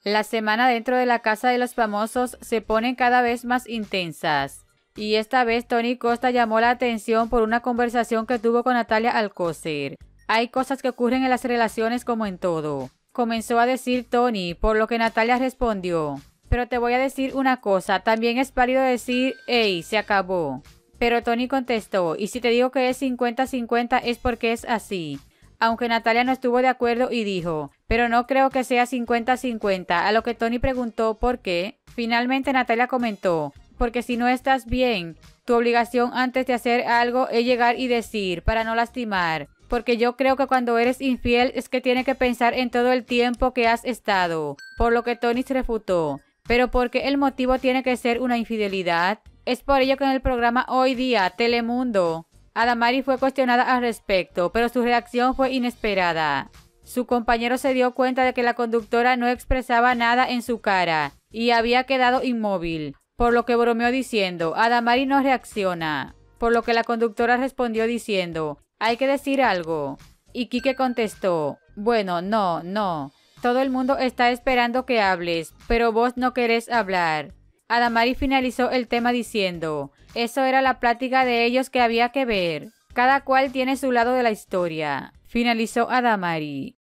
La semana dentro de la casa de los famosos se ponen cada vez más intensas. Y esta vez Tony Costa llamó la atención por una conversación que tuvo con Natalia Alcócer. Hay cosas que ocurren en las relaciones como en todo. Comenzó a decir Tony, por lo que Natalia respondió. Pero te voy a decir una cosa, también es válido decir, hey, se acabó. Pero Tony contestó, y si te digo que es 50-50 es porque es así. Aunque Natalia no estuvo de acuerdo y dijo, pero no creo que sea 50-50, a lo que Tony preguntó por qué. Finalmente Natalia comentó, porque si no estás bien, tu obligación antes de hacer algo es llegar y decir, para no lastimar. Porque yo creo que cuando eres infiel es que tienes que pensar en todo el tiempo que has estado. Por lo que Tony se refutó. Pero ¿por qué el motivo tiene que ser una infidelidad? Es por ello que en el programa Hoy Día, Telemundo, Adamari fue cuestionada al respecto, pero su reacción fue inesperada. Su compañero se dio cuenta de que la conductora no expresaba nada en su cara y había quedado inmóvil, por lo que bromeó diciendo, Adamari no reacciona. Por lo que la conductora respondió diciendo, hay que decir algo. Y Quique contestó, bueno, no. Todo el mundo está esperando que hables, pero vos no querés hablar. Adamari finalizó el tema diciendo, eso era la plática de ellos que había que ver. Cada cual tiene su lado de la historia. Finalizó Adamari.